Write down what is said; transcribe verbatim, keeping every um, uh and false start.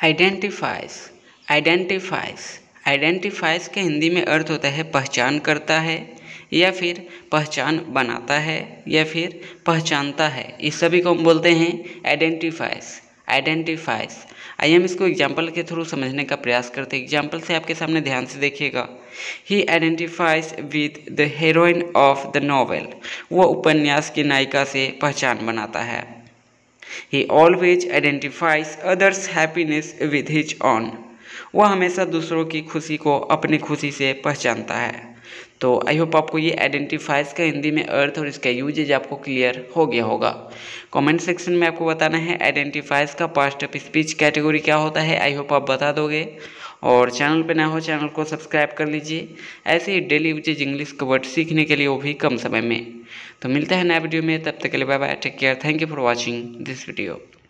Identifies identifies identifies के हिंदी में अर्थ होता है पहचान करता है या फिर पहचान बनाता है या फिर पहचानता है। इस सभी को हम बोलते हैं आइडेंटिफाइज आइडेंटिफाइज आइए हम इसको एग्जाम्पल के थ्रू समझने का प्रयास करते हैं। एग्जाम्पल से आपके सामने ध्यान से देखिएगा। He identifies with the heroine of the novel. वह उपन्यास की नायिका से पहचान बनाता है। He always identifies others' happiness with his own. वह हमेशा दूसरों की खुशी को अपनी खुशी से पहचानता है। तो आई होप आपको ये आइडेंटिफाइज का हिंदी में अर्थ और इसका यूजेज आपको क्लियर हो गया होगा। कमेंट सेक्शन में आपको बताना है आइडेंटिफाइज का पास्ट ऑफ स्पीच कैटेगरी क्या होता है। आई होप आप बता दोगे। और चैनल पे नया हो चैनल को सब्सक्राइब कर लीजिए ऐसे ही डेली यूजेज इंग्लिश का वर्ड सीखने के लिए, वो भी कम समय में। तो मिलता है नया वीडियो में, तब तक के लिए bye bye, take care, thank you for watching this video.